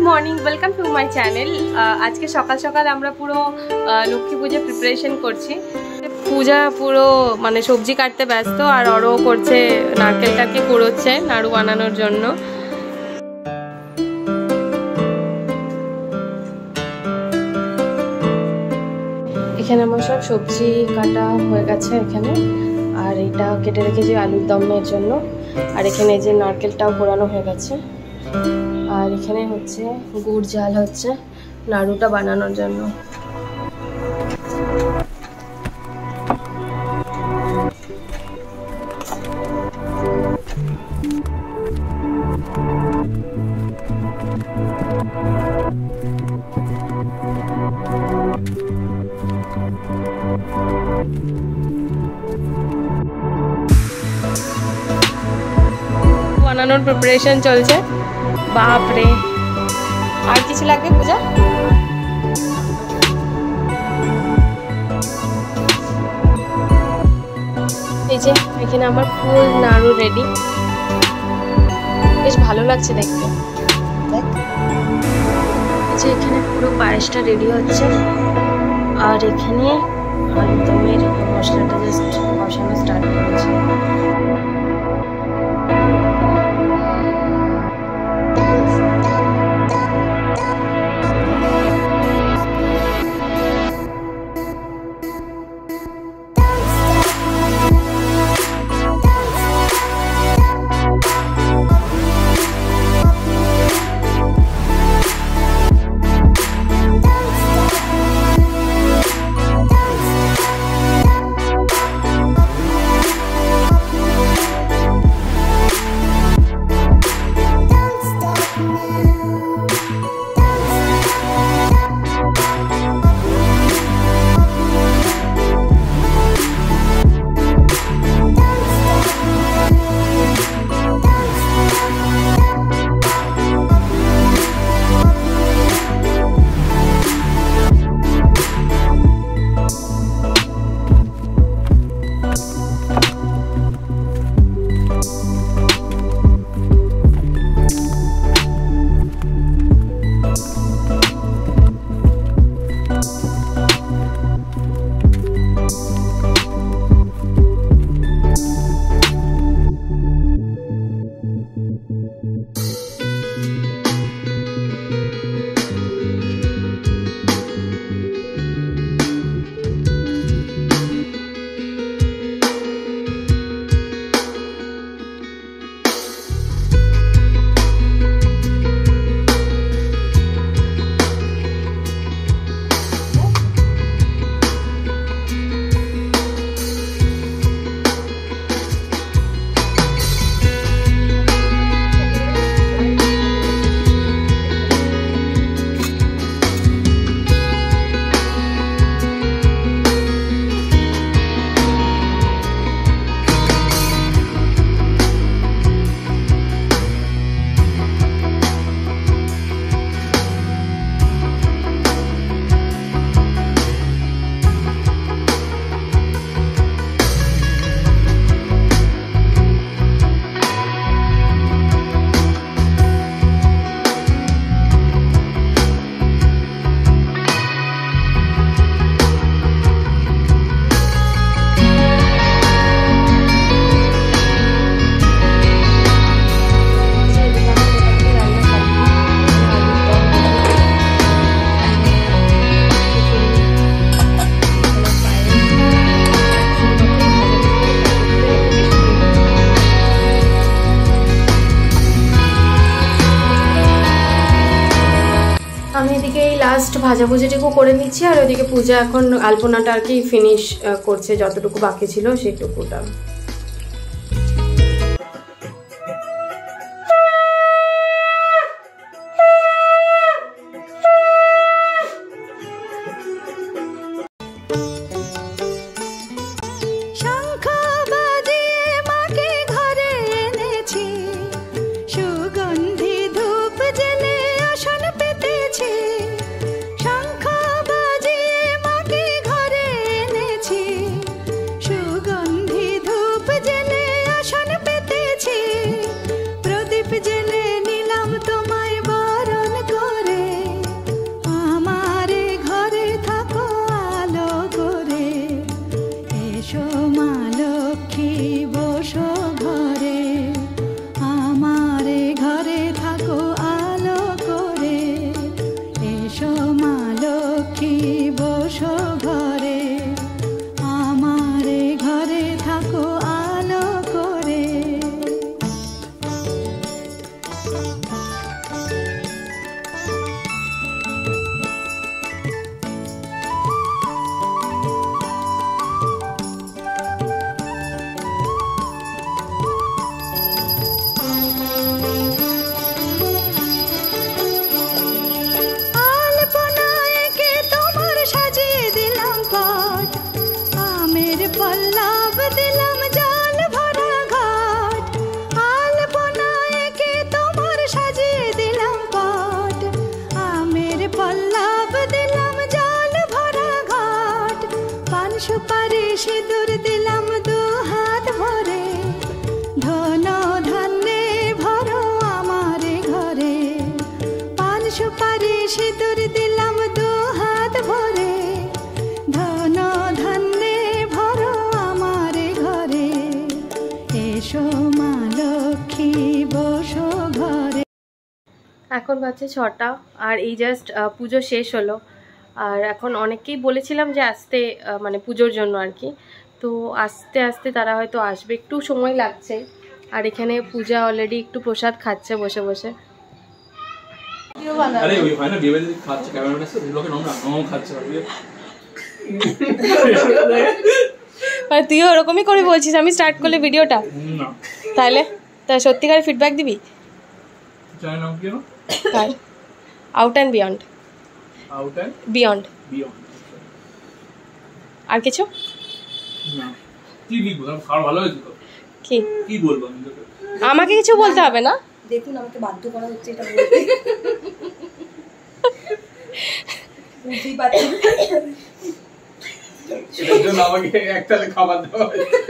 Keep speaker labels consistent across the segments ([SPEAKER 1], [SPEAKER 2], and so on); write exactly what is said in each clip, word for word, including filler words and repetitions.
[SPEAKER 1] Morning welcome to my channel. आज के सकाल सकाल आमरा पुरो लक्ष्मी पूजा प्रिपारेशन करছি। पूजा पुरो माने सब्जी काटते व्यस्त और अरो करছে नारकेलटाके কুড়োচ্ছে नाड़ू বানানোর জন্য। এখানে আমার সব সবজি কাটা হয়ে গেছে এখানে, আর এটা কেটে রেখেছি আলুর দমের জন্য। আর এখানে যে নারকেলটাও পোড়ানো হয়ে গেছে, আর এখানে হচ্ছে গুড় জাল হচ্ছে নাড়ুটা বানানোর জন্য। বানানোর প্রিপারেশন চলছে। বাপ রে, আর কিছু লাগবে পূজা? এই যে এখানে আমার ফুল নাড়ু রেডি, বেশ ভালো লাগছে দেখতে। দেখ এই যে এখানে পুরো পায়েসটা রেডি হচ্ছে, আর এখানে আলুর দমের মশলাটা জাস্ট বসানো স্টার্ট করেছে। আমি এদিকে এই লাস্ট ভাজাভুজিটুকু করে নিচ্ছি, আর ওইদিকে পূজা এখন আলপনাটা আর কি ফিনিশ করছে, যতটুকু বাকি ছিল সেইটুকুটা।
[SPEAKER 2] সুগন্ধি ধূপ সিঁদুর দিলাম দু হাত ভরে, ধন ধান্যে ভরো আমার ঘরে, এসো মা লক্ষ্মী বসো ঘরে।
[SPEAKER 1] এখন বাজছে ছটা আর এই জাস্ট পুজো শেষ হলো। আর এখন অনেককেই বলেছিলাম যে আসতে, মানে পুজোর জন্য আর কি, তো আস্তে আস্তে তারা হয়তো আসবে, একটু সময় লাগছে। আর এখানে পূজা অলরেডি একটু প্রসাদ খাচ্ছে বসে বসে। তুইও ওরকমই করে বলছিস আমি স্টার্ট করলে ভিডিওটা, তাহলে তা সত্যিকার ফিডব্যাক দিবি? Out and beyond. Out and beyond. Beyond. আর কিছু না। কি লিখবো? খাবার ভালো হয়েছে তো? কি কি বলবো আমি তোকে? আমাকে কিছু বলতে হবে না। দেখুন আমাকে বাধ্য করা হচ্ছে এটা বলতে। বুঝি পাচ্ছি। এর জন্য আমাকে একটা খাবার দাও।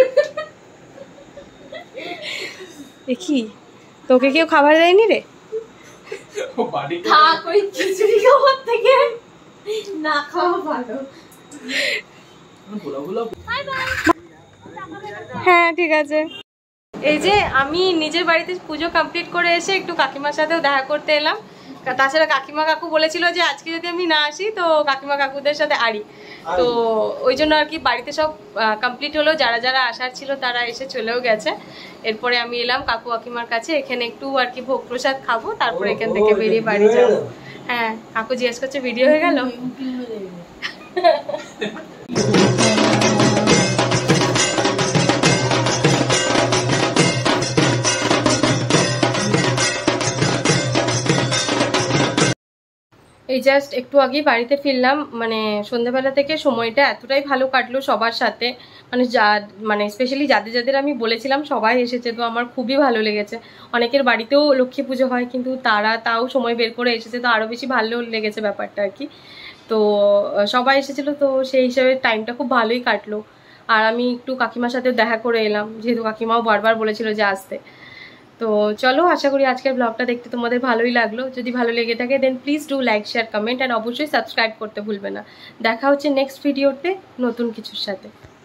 [SPEAKER 1] এ কি? তোকে কেউ খাবার দেয়নি রে? ও বাড়ি খা কই খিচুড়ি খাওয়ার থেকে না খাওয়া ভালো। হ্যাঁ ঠিক আছে। এই যে আমি নিজের বাড়িতে পুজো কমপ্লিট করে এসে একটু কাকিমার সাথেও দেখা করতে এলাম। তাছাড়া কাকিমা কাকু বলেছিল যে আজকে যদি আমি না আসি তো কাকিমা কাকুদের সাথে আড়ি, তো ওই জন্য আর কি বাড়িতে সব কমপ্লিট হলো, যারা যারা আসার ছিল তারা এসে চলেও গেছে। এরপরে আমি এলাম কাকু কাকিমার কাছে, এখানে একটু আর কি ভোগ প্রসাদ খাবো, তারপর এখান থেকে বেরিয়ে বাড়ি যাবো। হ্যাঁ কাকু জিজ্ঞেস করছে ভিডিও হয়ে গেল। এই জাস্ট একটু আগেই বাড়িতে ফিরলাম, মানে সন্ধ্যাবেলা থেকে সময়টা এতটাই ভালো কাটলো সবার সাথে, মানে যা মানে স্পেশালি যাদের যাদের আমি বলেছিলাম সবাই এসেছে, তো আমার খুবই ভালো লেগেছে। অনেকের বাড়িতেও লক্ষ্মী পুজো হয় কিন্তু তারা তাও সময় বের করে এসেছে, তো আরও বেশি ভালো লেগেছে ব্যাপারটা আর কি। তো সবাই এসেছিলো, তো সেই হিসাবে টাইমটা খুব ভালোই কাটলো। আর আমি একটু কাকিমার সাথেও দেখা করে এলাম, যেহেতু কাকিমাও বারবার বলেছিল যে আসতে। তো চলো, আশা করি আজকের ব্লগটা দেখতে তোমাদের ভালোই লাগলো। যদি ভালো লেগে থাকে then please do like share comment and অবশ্যই সাবস্ক্রাইব করতে ভুলবে না। দেখা হচ্ছে নেক্সট ভিডিওতে নতুন কিছুর সাথে।